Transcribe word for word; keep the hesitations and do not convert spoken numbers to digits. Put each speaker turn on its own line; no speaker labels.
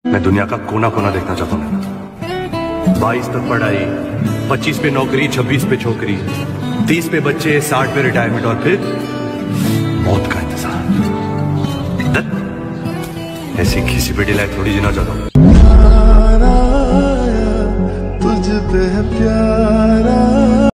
मैं दुनिया का कोना कोना देखना चाहता हूँ। बाईस तक पढ़ाई, पच्चीस पे नौकरी, छब्बीस पे छोकरी, तीस पे बच्चे, साठ पे रिटायरमेंट और फिर मौत का इंतजार। ऐसी घिसी पिटी लाइफ थोड़ी जीना चाहता हूँ।